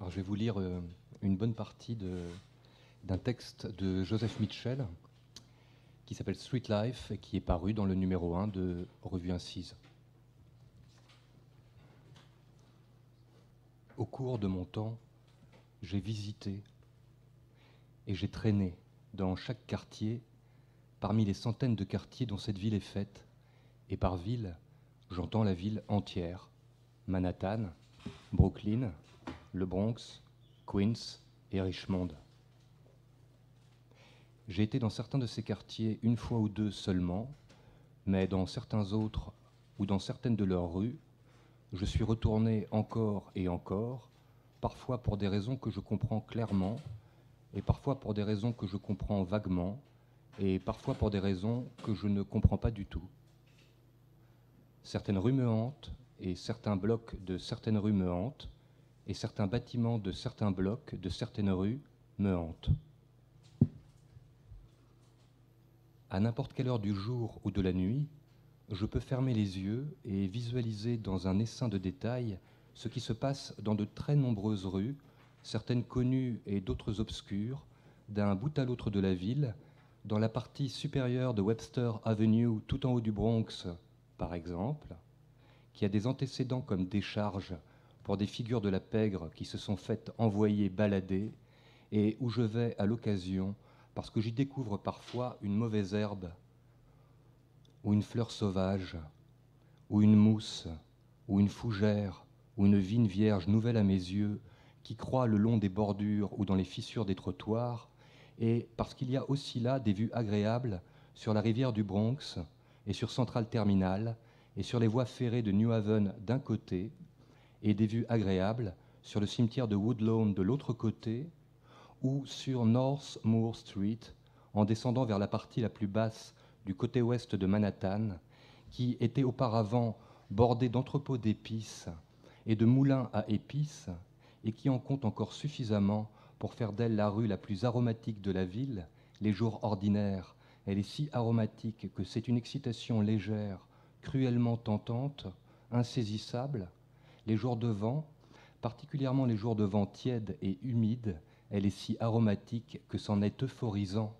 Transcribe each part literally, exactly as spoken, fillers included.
Alors, je vais vous lire euh, une bonne partie de, d'un texte de Joseph Mitchell qui s'appelle Street Life et qui est paru dans le numéro un de Revue Incise. Au cours de mon temps, j'ai visité et j'ai traîné dans chaque quartier parmi les centaines de quartiers dont cette ville est faite. Et par ville, j'entends la ville entière. Manhattan, Brooklyn, le Bronx, Queens et Richmond. J'ai été dans certains de ces quartiers une fois ou deux seulement, mais dans certains autres ou dans certaines de leurs rues, je suis retourné encore et encore, parfois pour des raisons que je comprends clairement, et parfois pour des raisons que je comprends vaguement, et parfois pour des raisons que je ne comprends pas du tout. Certaines rues me hantent, et certains blocs de certaines rues me hantent, et certains bâtiments de certains blocs de certaines rues me hantent. À n'importe quelle heure du jour ou de la nuit, je peux fermer les yeux et visualiser dans un essaim de détails ce qui se passe dans de très nombreuses rues, certaines connues et d'autres obscures, d'un bout à l'autre de la ville, dans la partie supérieure de Webster Avenue tout en haut du Bronx, par exemple, qui a des antécédents comme décharge pour des figures de la pègre qui se sont faites envoyer balader, et où je vais à l'occasion parce que j'y découvre parfois une mauvaise herbe, ou une fleur sauvage, ou une mousse, ou une fougère, ou une vigne vierge nouvelle à mes yeux, qui croît le long des bordures ou dans les fissures des trottoirs, et parce qu'il y a aussi là des vues agréables sur la rivière du Bronx, et sur Central Terminal, et sur les voies ferrées de New Haven d'un côté, et des vues agréables sur le cimetière de Woodlawn de l'autre côté, ou sur North Moore Street, en descendant vers la partie la plus basse du côté ouest de Manhattan, qui était auparavant bordée d'entrepôts d'épices et de moulins à épices, et qui en compte encore suffisamment pour faire d'elle la rue la plus aromatique de la ville. Les jours ordinaires, elle est si aromatique que c'est une excitation légère, cruellement tentante, insaisissable. Les jours de vent, particulièrement les jours de vent tièdes et humides, elle est si aromatique que c'en est euphorisant.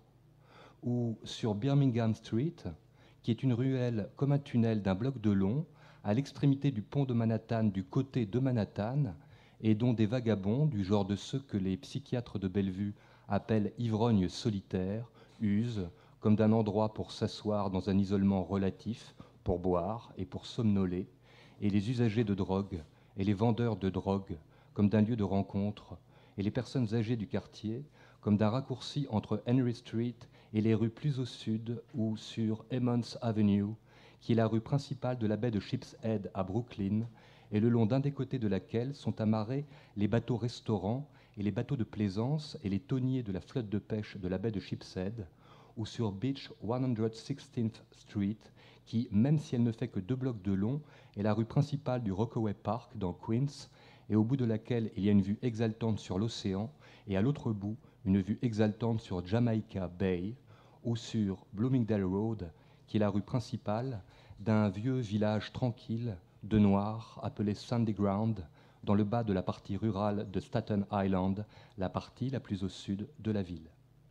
Ou sur Birmingham Street, qui est une ruelle comme un tunnel d'un bloc de long, à l'extrémité du pont de Manhattan, du côté de Manhattan, et dont des vagabonds, du genre de ceux que les psychiatres de Bellevue appellent ivrognes solitaires, usent comme d'un endroit pour s'asseoir dans un isolement relatif, pour boire et pour somnoler, et les usagers de drogue et les vendeurs de drogue comme d'un lieu de rencontre, et les personnes âgées du quartier comme d'un raccourci entre Henry Street et les rues plus au sud ou sur Emmons Avenue, qui est la rue principale de la baie de Sheepshead à Brooklyn, et le long d'un des côtés de laquelle sont amarrés les bateaux-restaurants et les bateaux de plaisance et les tonniers de la flotte de pêche de la baie de Sheepshead, ou sur Beach cent seizième Street, qui, même si elle ne fait que deux blocs de long, est la rue principale du Rockaway Park dans Queens, et au bout de laquelle il y a une vue exaltante sur l'océan, et à l'autre bout, une vue exaltante sur Jamaica Bay, ou sur Bloomingdale Road, qui est la rue principale d'un vieux village tranquille de Noirs appelé Sandy Ground, dans le bas de la partie rurale de Staten Island, la partie la plus au sud de la ville.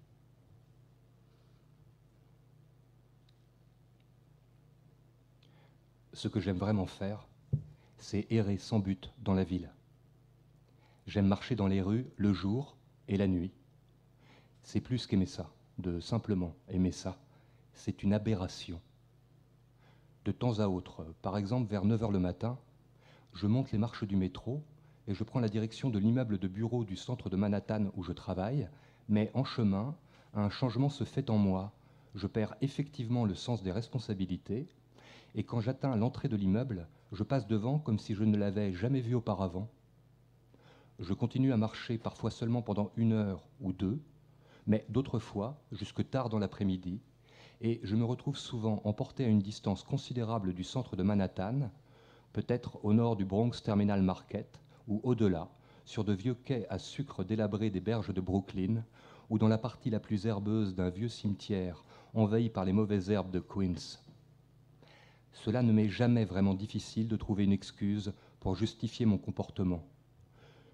Ce que j'aime vraiment faire, c'est errer sans but dans la ville. J'aime marcher dans les rues le jour et la nuit. C'est plus qu'aimer ça, de simplement aimer ça. C'est une aberration. De temps à autre, par exemple vers neuf heures le matin, je monte les marches du métro et je prends la direction de l'immeuble de bureau du centre de Manhattan où je travaille, mais en chemin, un changement se fait en moi. Je perds effectivement le sens des responsabilités, et quand j'atteins l'entrée de l'immeuble, je passe devant comme si je ne l'avais jamais vu auparavant. Je continue à marcher parfois seulement pendant une heure ou deux, mais d'autres fois jusque tard dans l'après-midi, et je me retrouve souvent emporté à une distance considérable du centre de Manhattan, peut-être au nord du Bronx Terminal Market, ou au-delà, sur de vieux quais à sucre délabrés des berges de Brooklyn, ou dans la partie la plus herbeuse d'un vieux cimetière envahi par les mauvaises herbes de Queens. Cela ne m'est jamais vraiment difficile de trouver une excuse pour justifier mon comportement.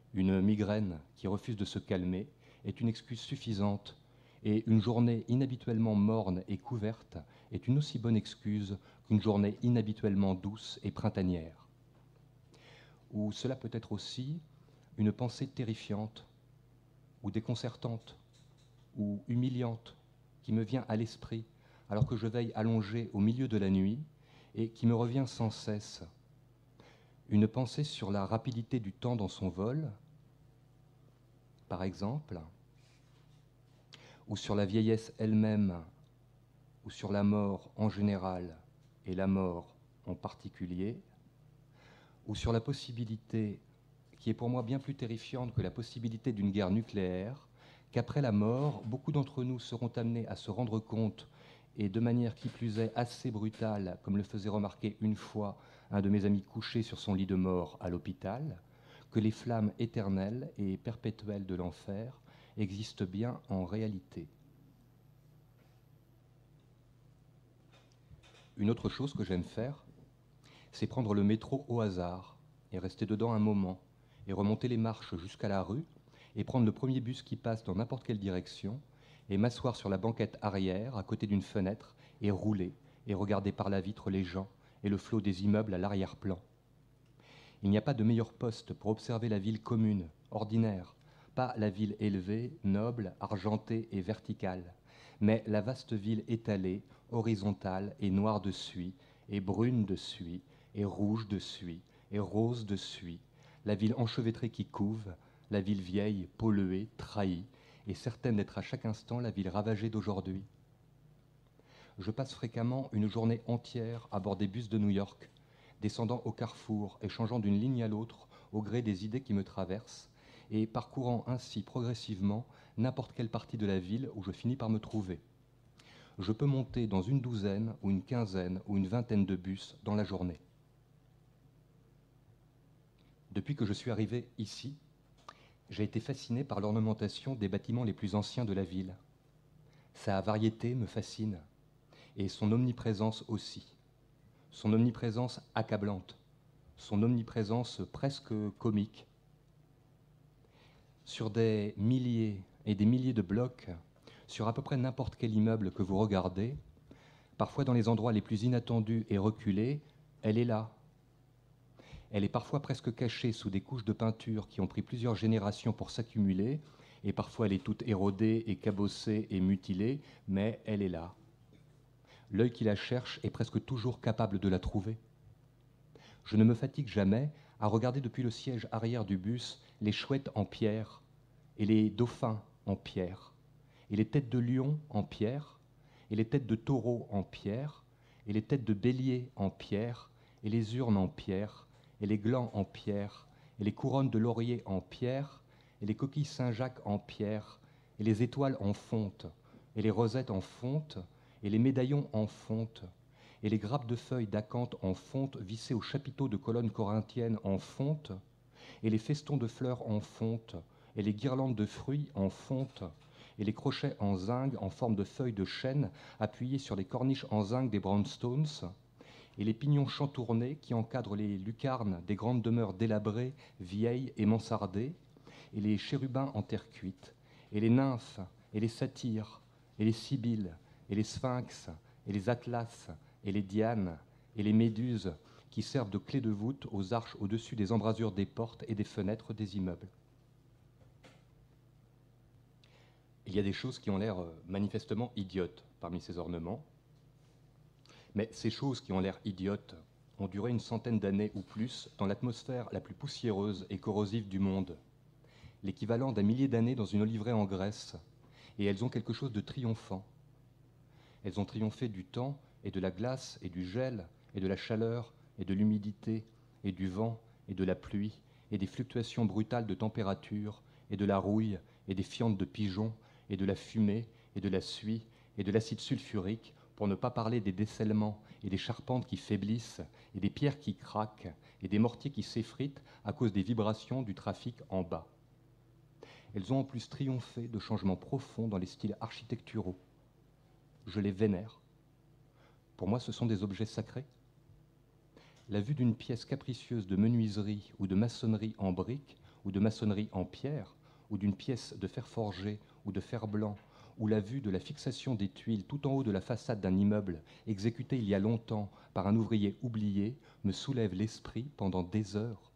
Une migraine qui refuse de se calmer est une excuse suffisante, et une journée inhabituellement morne et couverte est une aussi bonne excuse qu'une journée inhabituellement douce et printanière. Ou cela peut être aussi une pensée terrifiante, ou déconcertante, ou humiliante, qui me vient à l'esprit alors que je veille allongé au milieu de la nuit et qui me revient sans cesse. Une pensée sur la rapidité du temps dans son vol, par exemple, ou sur la vieillesse elle-même, ou sur la mort en général et la mort en particulier, ou sur la possibilité, qui est pour moi bien plus terrifiante que la possibilité d'une guerre nucléaire, qu'après la mort, beaucoup d'entre nous seront amenés à se rendre compte, et de manière qui plus est assez brutale, comme le faisait remarquer une fois un de mes amis couché sur son lit de mort à l'hôpital, que les flammes éternelles et perpétuelles de l'enfer existent bien en réalité. Une autre chose que j'aime faire, c'est prendre le métro au hasard et rester dedans un moment, et remonter les marches jusqu'à la rue, et prendre le premier bus qui passe dans n'importe quelle direction, et m'asseoir sur la banquette arrière, à côté d'une fenêtre, et rouler, et regarder par la vitre les gens et le flot des immeubles à l'arrière-plan. Il n'y a pas de meilleur poste pour observer la ville commune, ordinaire, pas la ville élevée, noble, argentée et verticale, mais la vaste ville étalée, horizontale et noire de suie, et brune de suie, et rouge de suie, et rose de suie, la ville enchevêtrée qui couve, la ville vieille, polluée, trahie, et certaine d'être à chaque instant la ville ravagée d'aujourd'hui. Je passe fréquemment une journée entière à bord des bus de New York, descendant au carrefour et changeant d'une ligne à l'autre au gré des idées qui me traversent, et parcourant ainsi progressivement n'importe quelle partie de la ville où je finis par me trouver. Je peux monter dans une douzaine ou une quinzaine ou une vingtaine de bus dans la journée. Depuis que je suis arrivé ici, j'ai été fasciné par l'ornementation des bâtiments les plus anciens de la ville. Sa variété me fascine, et son omniprésence aussi. Son omniprésence accablante, son omniprésence presque comique. Sur des milliers et des milliers de blocs, sur à peu près n'importe quel immeuble que vous regardez, parfois dans les endroits les plus inattendus et reculés, elle est là. Elle est parfois presque cachée sous des couches de peinture qui ont pris plusieurs générations pour s'accumuler, et parfois elle est toute érodée et cabossée et mutilée, mais elle est là. L'œil qui la cherche est presque toujours capable de la trouver. Je ne me fatigue jamais à regarder depuis le siège arrière du bus les chouettes en pierre, et les dauphins en pierre, et les têtes de lion en pierre, et les têtes de taureaux en pierre, et les têtes de bélier en pierre, et les urnes en pierre, et les glands en pierre, et les couronnes de laurier en pierre, et les coquilles Saint-Jacques en pierre, et les étoiles en fonte, et les rosettes en fonte, et les médaillons en fonte, et les grappes de feuilles d'acanthe en fonte vissées aux chapiteaux de colonnes corinthiennes en fonte, et les festons de fleurs en fonte, et les guirlandes de fruits en fonte, et les crochets en zinc en forme de feuilles de chêne appuyées sur les corniches en zinc des brownstones, et les pignons chantournés qui encadrent les lucarnes des grandes demeures délabrées, vieilles et mansardées, et les chérubins en terre cuite, et les nymphes, et les satyres, et les sibylles, et les sphinx, et les atlas, et les dianes, et les méduses qui servent de clés de voûte aux arches au-dessus des embrasures des portes et des fenêtres des immeubles. Il y a des choses qui ont l'air manifestement idiotes parmi ces ornements, mais ces choses qui ont l'air idiotes ont duré une centaine d'années ou plus dans l'atmosphère la plus poussiéreuse et corrosive du monde, l'équivalent d'un millier d'années dans une oliveraie en Grèce, et elles ont quelque chose de triomphant. Elles ont triomphé du temps et de la glace et du gel et de la chaleur et de l'humidité et du vent et de la pluie et des fluctuations brutales de température et de la rouille et des fientes de pigeons et de la fumée et de la suie et de l'acide sulfurique, pour ne pas parler des descellement et des charpentes qui faiblissent et des pierres qui craquent et des mortiers qui s'effritent à cause des vibrations du trafic en bas. Elles ont en plus triomphé de changements profonds dans les styles architecturaux. Je les vénère. Pour moi, ce sont des objets sacrés. La vue d'une pièce capricieuse de menuiserie ou de maçonnerie en briques ou de maçonnerie en pierre, ou d'une pièce de fer forgé ou de fer blanc, ou la vue de la fixation des tuiles tout en haut de la façade d'un immeuble exécuté il y a longtemps par un ouvrier oublié me soulève l'esprit pendant des heures.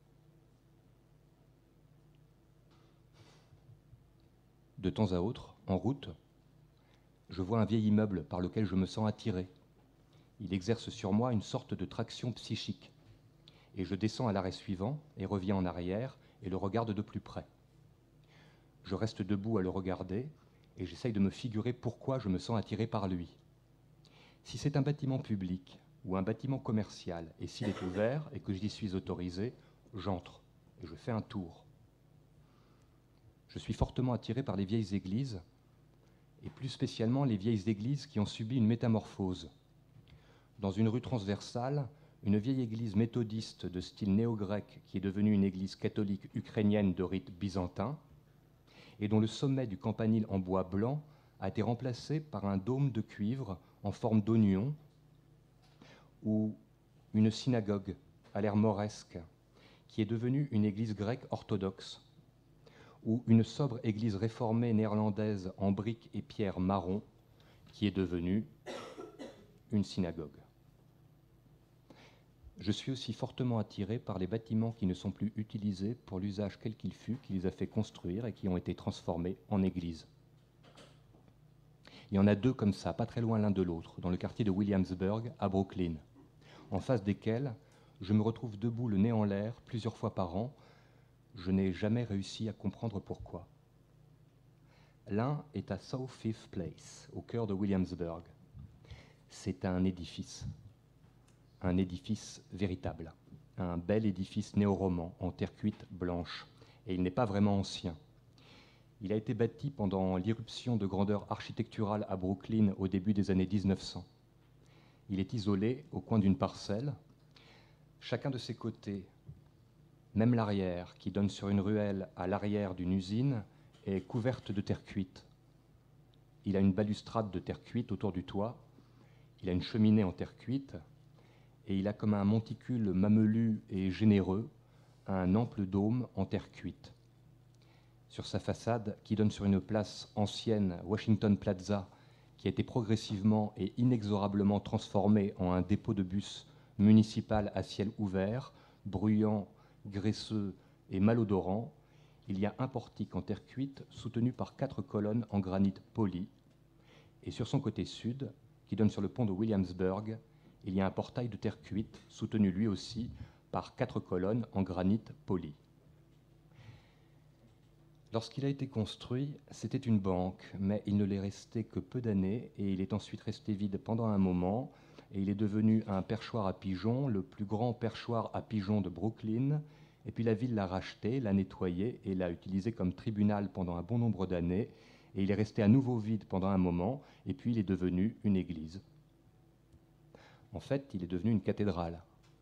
De temps à autre, en route, je vois un vieil immeuble par lequel je me sens attiré. Il exerce sur moi une sorte de traction psychique. Et je descends à l'arrêt suivant et reviens en arrière et le regarde de plus près. Je reste debout à le regarder et j'essaye de me figurer pourquoi je me sens attiré par lui. Si c'est un bâtiment public ou un bâtiment commercial et s'il est ouvert et que j'y suis autorisé, j'entre et je fais un tour. Je suis fortement attiré par les vieilles églises et plus spécialement les vieilles églises qui ont subi une métamorphose. Dans une rue transversale, une vieille église méthodiste de style néo-grec qui est devenue une église catholique ukrainienne de rite byzantin et dont le sommet du campanile en bois blanc a été remplacé par un dôme de cuivre en forme d'oignon, ou une synagogue à l'air mauresque qui est devenue une église grecque orthodoxe, ou une sobre église réformée néerlandaise en briques et pierres marron qui est devenue une synagogue. Je suis aussi fortement attiré par les bâtiments qui ne sont plus utilisés pour l'usage quel qu'il fût, qui les a fait construire et qui ont été transformés en églises. Il y en a deux comme ça, pas très loin l'un de l'autre, dans le quartier de Williamsburg, à Brooklyn, en face desquels je me retrouve debout le nez en l'air plusieurs fois par an. Je n'ai jamais réussi à comprendre pourquoi. L'un est à South Fifth Place, au cœur de Williamsburg. C'est un édifice. Un édifice véritable, un bel édifice néo-roman en terre cuite blanche, et il n'est pas vraiment ancien. Il a été bâti pendant l'irruption de grandeur architecturale à Brooklyn au début des années mille neuf cents. Il est isolé au coin d'une parcelle. Chacun de ses côtés, même l'arrière, qui donne sur une ruelle à l'arrière d'une usine, est couverte de terre cuite. Il a une balustrade de terre cuite autour du toit, il a une cheminée en terre cuite, et il a comme un monticule mamelu et généreux un ample dôme en terre cuite. Sur sa façade, qui donne sur une place ancienne, Washington Plaza, qui a été progressivement et inexorablement transformée en un dépôt de bus municipal à ciel ouvert, bruyant, graisseux et malodorant, il y a un portique en terre cuite soutenu par quatre colonnes en granit poli, et sur son côté sud, qui donne sur le pont de Williamsburg, il y a un portail de terre cuite, soutenu lui aussi par quatre colonnes en granit poli. Lorsqu'il a été construit, c'était une banque, mais il ne l'est resté que peu d'années et il est ensuite resté vide pendant un moment et il est devenu un perchoir à pigeons, le plus grand perchoir à pigeons de Brooklyn. Et puis la ville l'a racheté, l'a nettoyé et l'a utilisé comme tribunal pendant un bon nombre d'années. Et il est resté à nouveau vide pendant un moment et puis il est devenu une église. En fait, il est devenu une cathédrale.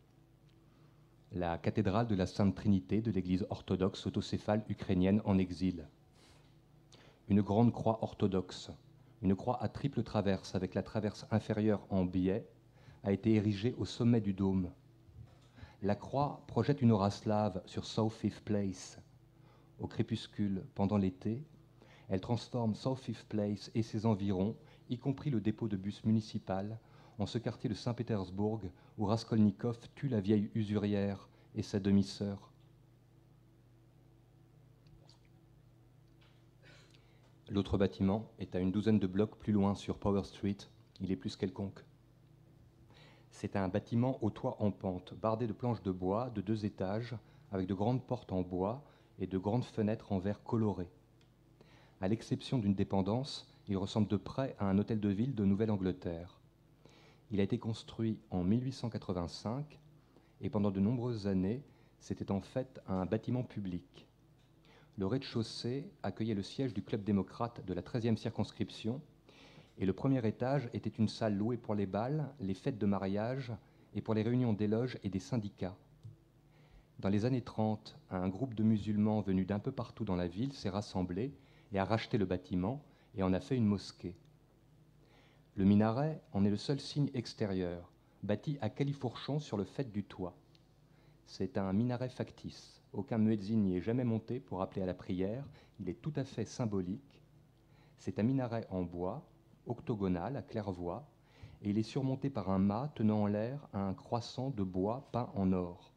La cathédrale de la Sainte Trinité de l'Église orthodoxe autocéphale ukrainienne en exil. Une grande croix orthodoxe, une croix à triple traverse avec la traverse inférieure en biais, a été érigée au sommet du dôme. La croix projette une aura slave sur South Fifth Place. Au crépuscule, pendant l'été, elle transforme South Fifth Place et ses environs, y compris le dépôt de bus municipal, en ce quartier de Saint-Pétersbourg où Raskolnikov tue la vieille usurière et sa demi-sœur. L'autre bâtiment est à une douzaine de blocs plus loin sur Power Street. Il est plus quelconque. C'est un bâtiment au toit en pente, bardé de planches de bois de deux étages, avec de grandes portes en bois et de grandes fenêtres en verre coloré. À l'exception d'une dépendance, il ressemble de près à un hôtel de ville de Nouvelle-Angleterre. Il a été construit en mille huit cent quatre-vingt-cinq et pendant de nombreuses années, c'était en fait un bâtiment public. Le rez-de-chaussée accueillait le siège du Club démocrate de la treizième circonscription et le premier étage était une salle louée pour les bals, les fêtes de mariage et pour les réunions des loges et des syndicats. Dans les années trente, un groupe de musulmans venus d'un peu partout dans la ville s'est rassemblé et a racheté le bâtiment et en a fait une mosquée. Le minaret en est le seul signe extérieur, bâti à califourchon sur le faîte du toit. C'est un minaret factice, Aucun muezzin n'y est jamais monté pour appeler à la prière. Il est tout à fait symbolique. C'est un minaret en bois, octogonal, à claire-voie, et il est surmonté par un mât tenant en l'air un croissant de bois peint en or.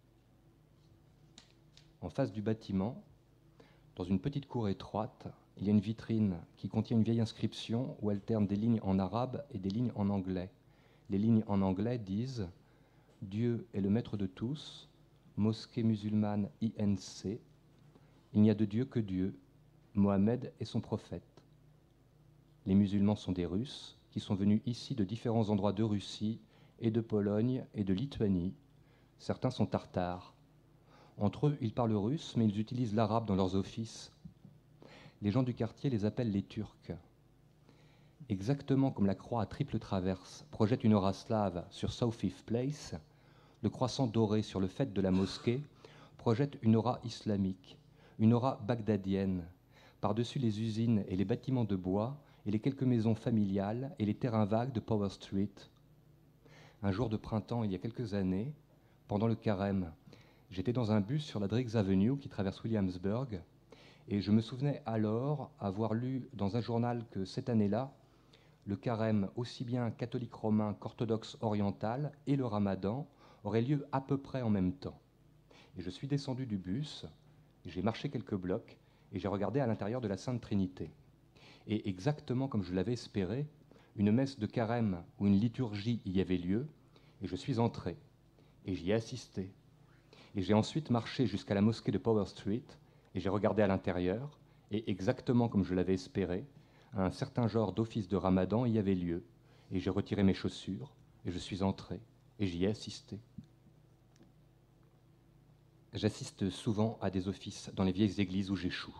En face du bâtiment, dans une petite cour étroite, il y a une vitrine qui contient une vieille inscription où alternent des lignes en arabe et des lignes en anglais. Les lignes en anglais disent « Dieu est le maître de tous, mosquée musulmane I N C, il n'y a de Dieu que Dieu, Mohammed est son prophète ». Les musulmans sont des Russes qui sont venus ici de différents endroits de Russie et de Pologne et de Lituanie. Certains sont tartares. Entre eux, ils parlent russe, mais ils utilisent l'arabe dans leurs offices. Les gens du quartier les appellent les Turcs. Exactement comme la croix à triple traverse projette une aura slave sur South Fifth Place, le croissant doré sur le faîte de la mosquée projette une aura islamique, une aura bagdadienne, par-dessus les usines et les bâtiments de bois et les quelques maisons familiales et les terrains vagues de Power Street. Un jour de printemps, il y a quelques années, pendant le carême, j'étais dans un bus sur la Driggs Avenue qui traverse Williamsburg, et je me souvenais alors avoir lu dans un journal que cette année-là, le carême, aussi bien catholique romain qu'orthodoxe oriental, et le ramadan auraient lieu à peu près en même temps. Et je suis descendu du bus, j'ai marché quelques blocs, et j'ai regardé à l'intérieur de la Sainte Trinité. Et exactement comme je l'avais espéré, une messe de carême ou une liturgie y avait lieu, et je suis entré, et j'y ai assisté. Et j'ai ensuite marché jusqu'à la mosquée de Power Street, et j'ai regardé à l'intérieur, et exactement comme je l'avais espéré, un certain genre d'office de ramadan y avait lieu, et j'ai retiré mes chaussures, et je suis entré, et j'y ai assisté. J'assiste souvent à des offices dans les vieilles églises où j'échoue.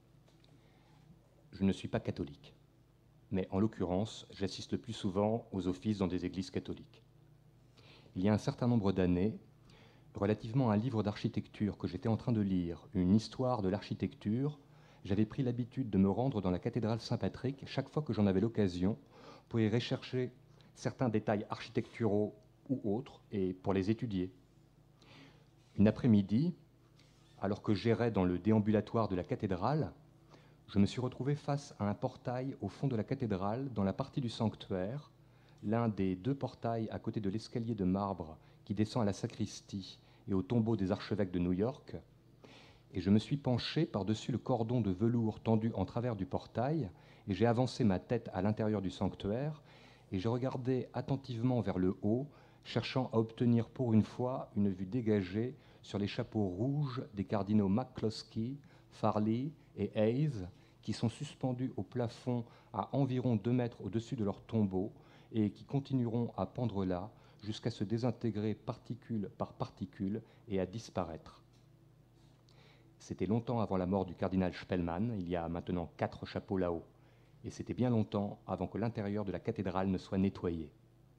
Je ne suis pas catholique, mais en l'occurrence, j'assiste le plus souvent aux offices dans des églises catholiques. Il y a un certain nombre d'années, relativement à un livre d'architecture que j'étais en train de lire, une histoire de l'architecture, j'avais pris l'habitude de me rendre dans la cathédrale Saint-Patrick chaque fois que j'en avais l'occasion pour y rechercher certains détails architecturaux ou autres et pour les étudier. Une après-midi, alors que j'errais dans le déambulatoire de la cathédrale, je me suis retrouvé face à un portail au fond de la cathédrale, dans la partie du sanctuaire, l'un des deux portails à côté de l'escalier de marbre qui descend à la sacristie et au tombeau des archevêques de New York, et je me suis penché par-dessus le cordon de velours tendu en travers du portail, et j'ai avancé ma tête à l'intérieur du sanctuaire, et j'ai regardé attentivement vers le haut, cherchant à obtenir pour une fois une vue dégagée sur les chapeaux rouges des cardinaux McCloskey, Farley et Hayes, qui sont suspendus au plafond à environ deux mètres au-dessus de leur tombeau, et qui continueront à pendre là jusqu'à se désintégrer particule par particule et à disparaître. C'était longtemps avant la mort du cardinal Spellman, il y a maintenant quatre chapeaux là-haut, et c'était bien longtemps avant que l'intérieur de la cathédrale ne soit nettoyé.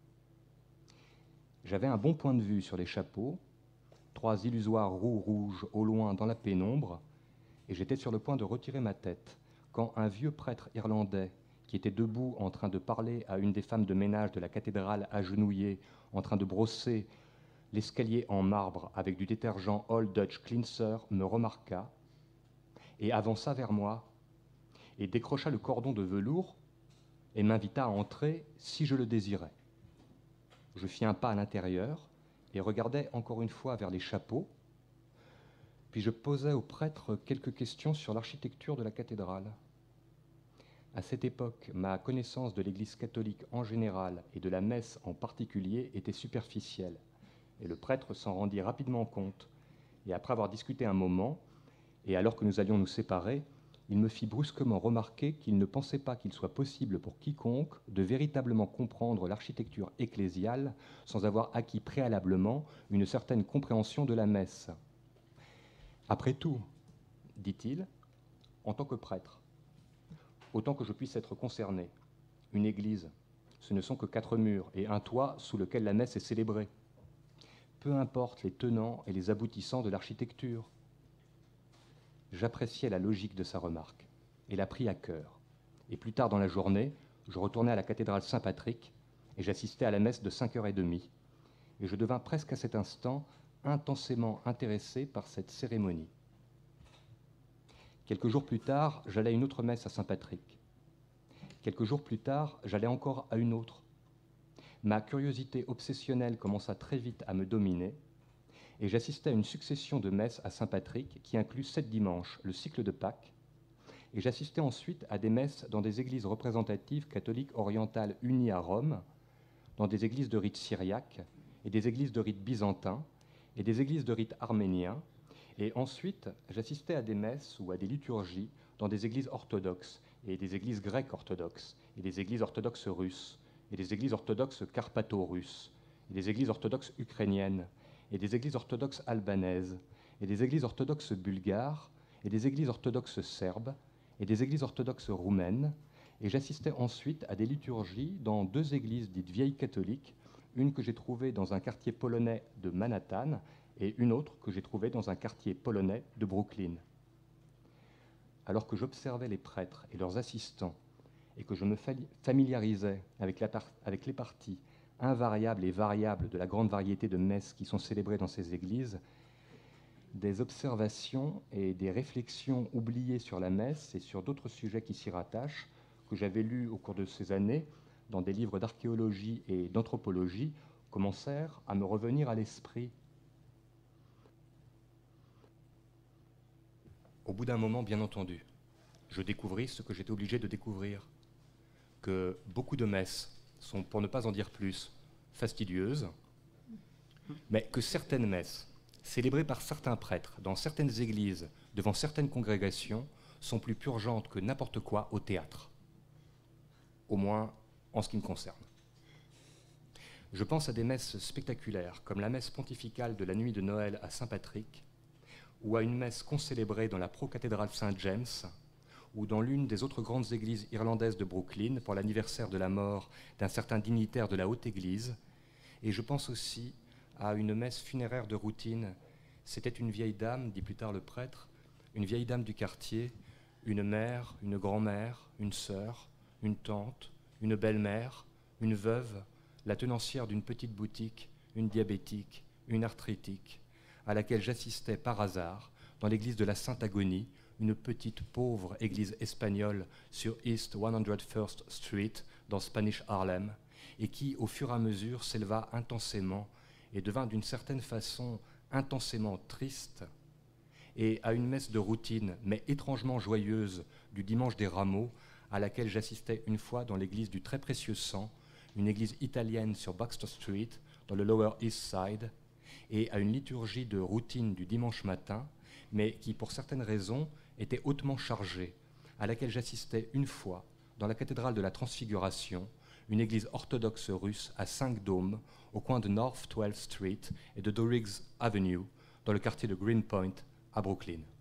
J'avais un bon point de vue sur les chapeaux, trois illusoires roues rouges au loin dans la pénombre, et j'étais sur le point de retirer ma tête, quand un vieux prêtre irlandais, qui était debout en train de parler à une des femmes de ménage de la cathédrale agenouillée, en train de brosser l'escalier en marbre avec du détergent Old Dutch Cleanser, me remarqua et avança vers moi et décrocha le cordon de velours et m'invita à entrer si je le désirais. Je fis un pas à l'intérieur et regardai encore une fois vers les chapeaux, puis je posai au prêtre quelques questions sur l'architecture de la cathédrale. À cette époque, ma connaissance de l'Église catholique en général et de la messe en particulier était superficielle. Et le prêtre s'en rendit rapidement compte. Et après avoir discuté un moment, et alors que nous allions nous séparer, il me fit brusquement remarquer qu'il ne pensait pas qu'il soit possible pour quiconque de véritablement comprendre l'architecture ecclésiale sans avoir acquis préalablement une certaine compréhension de la messe. Après tout, dit-il, en tant que prêtre, autant que je puisse être concerné, une église, ce ne sont que quatre murs et un toit sous lequel la messe est célébrée. Peu importe les tenants et les aboutissants de l'architecture. J'appréciais la logique de sa remarque et la pris à cœur. Et plus tard dans la journée, je retournai à la cathédrale Saint-Patrick et j'assistais à la messe de cinq heures trente. Et je devins presque à cet instant intensément intéressé par cette cérémonie. Quelques jours plus tard, j'allais à une autre messe à Saint-Patrick. Quelques jours plus tard, j'allais encore à une autre. Ma curiosité obsessionnelle commença très vite à me dominer, et j'assistais à une succession de messes à Saint-Patrick qui inclut sept dimanches, le cycle de Pâques, et j'assistais ensuite à des messes dans des églises représentatives catholiques orientales unies à Rome, dans des églises de rite syriaque, et des églises de rite byzantin, et des églises de rite arménien, et ensuite j'assistais à des messes ou à des liturgies dans des églises orthodoxes, et des églises grecques orthodoxes, et des églises orthodoxes russes, et des églises orthodoxes carpato-russes, et des églises orthodoxes ukrainiennes, et des églises orthodoxes albanaises, et des églises orthodoxes bulgares, et des églises orthodoxes serbes, et des églises orthodoxes roumaines, et j'assistais ensuite à des liturgies dans deux églises dites vieilles catholiques, une que j'ai trouvée dans un quartier polonais de Manhattan, et une autre que j'ai trouvée dans un quartier polonais de Brooklyn. Alors que j'observais les prêtres et leurs assistants, et que je me familiarisais avec, la par- avec les parties invariables et variables de la grande variété de messes qui sont célébrées dans ces églises, des observations et des réflexions oubliées sur la messe et sur d'autres sujets qui s'y rattachent, que j'avais lus au cours de ces années dans des livres d'archéologie et d'anthropologie, commencèrent à me revenir à l'esprit. Au bout d'un moment, bien entendu, je découvris ce que j'étais obligé de découvrir, que beaucoup de messes sont, pour ne pas en dire plus, fastidieuses, mais que certaines messes, célébrées par certains prêtres dans certaines églises, devant certaines congrégations, sont plus purgeantes que n'importe quoi au théâtre, au moins en ce qui me concerne. Je pense à des messes spectaculaires, comme la messe pontificale de la nuit de Noël à Saint-Patrick, ou à une messe concélébrée dans la pro-cathédrale Saint-James, ou dans l'une des autres grandes églises irlandaises de Brooklyn pour l'anniversaire de la mort d'un certain dignitaire de la Haute Église. Et je pense aussi à une messe funéraire de routine. C'était une vieille dame, dit plus tard le prêtre, une vieille dame du quartier, une mère, une grand-mère, une sœur, une tante, une belle-mère, une veuve, la tenancière d'une petite boutique, une diabétique, une arthritique, à laquelle j'assistais par hasard dans l'église de la Sainte-Agonie, une petite pauvre église espagnole sur East one hundred first Street, dans Spanish Harlem, et qui, au fur et à mesure, s'éleva intensément et devint d'une certaine façon intensément triste, et à une messe de routine, mais étrangement joyeuse, du dimanche des Rameaux, à laquelle j'assistais une fois dans l'église du Très Précieux Sang, une église italienne sur Baxter Street, dans le Lower East Side, et à une liturgie de routine du dimanche matin, mais qui, pour certaines raisons, était hautement chargée, à laquelle j'assistais une fois dans la cathédrale de la Transfiguration, une église orthodoxe russe à cinq dômes, au coin de North twelfth Street et de Dorrig's Avenue, dans le quartier de Greenpoint, à Brooklyn.